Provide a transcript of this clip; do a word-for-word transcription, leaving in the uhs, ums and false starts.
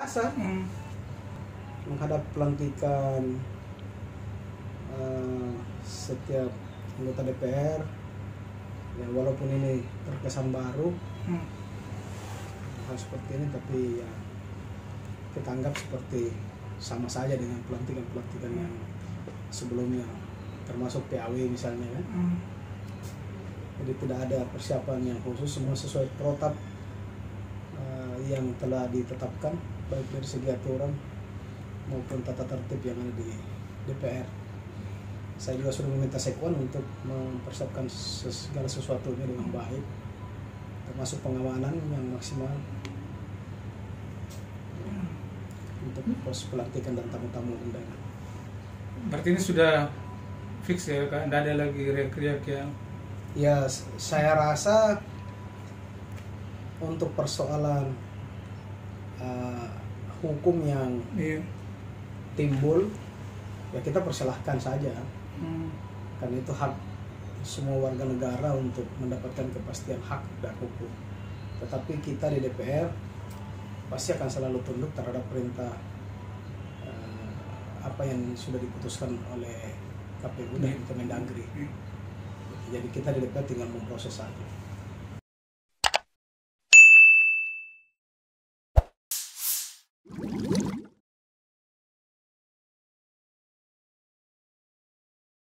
biasa Hmm. menghadap pelantikan uh, setiap anggota D P R. Ya, walaupun ini terkesan baru Hmm. hal seperti ini, tapi ya kita anggap seperti sama saja dengan pelantikan-pelantikan yang sebelumnya, termasuk P A W misalnya kan. Hmm. Jadi tidak ada persiapan yang khusus, semua sesuai protap uh, yang telah ditetapkan baik dari segi aturan maupun tata tertib yang ada di D P R. Saya juga sudah meminta Sekwan untuk mempersiapkan segala sesuatunya dengan baik, termasuk pengamanan yang maksimal untuk pos pelantikan dan tamu-tamu undangan. Berarti ini sudah fix ya, Kak? Tidak ada lagi riak-riak yang... Ya, saya rasa untuk persoalan uh, hukum yang Iya. timbul, ya kita persilahkan saja. Hmm. Karena itu hak semua warga negara untuk mendapatkan kepastian hak dan hukum. Tetapi kita di D P R pasti akan selalu tunduk terhadap perintah uh, apa yang sudah diputuskan oleh K P U dan Kemendagri. Jadi kita di D P R tinggal memproses saja.